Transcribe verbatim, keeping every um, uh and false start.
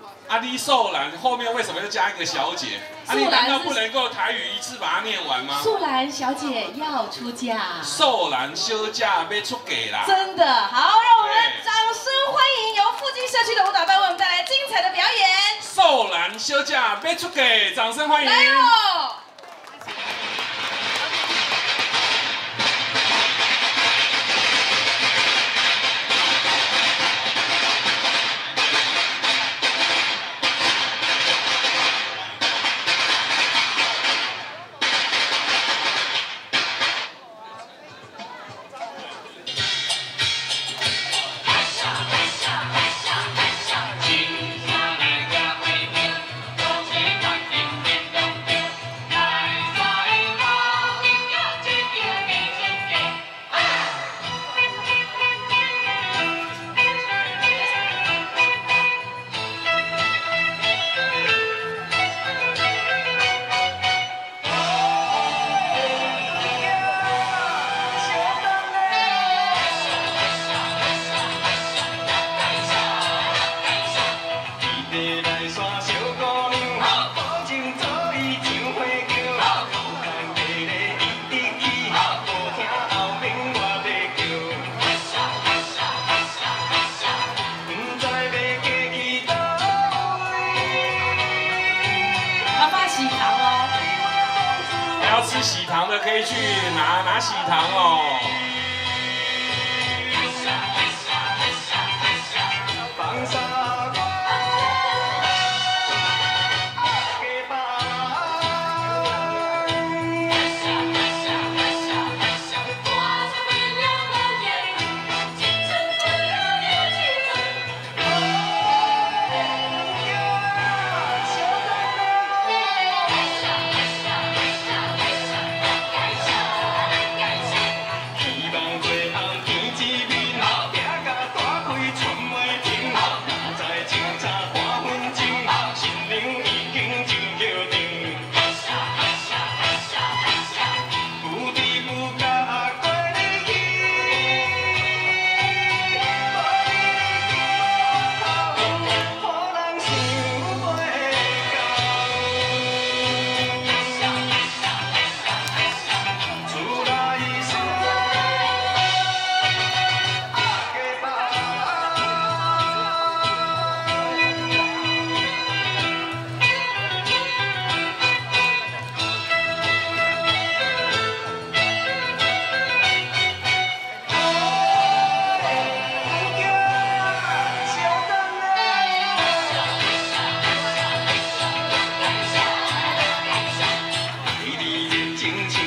啊，李素兰后面为什么要加一个小姐？啊，你难道不能够台语一次把它念完吗？ 素兰小姐要出嫁， 素兰小姐要出嫁啦！ 真的好，让我们掌声欢迎由附近社区的舞蹈班为我们带来精彩的表演。 素兰小姐要出嫁，掌声欢迎！ 来哦！ 要吃喜糖的可以去拿拿喜糖哦。 情情。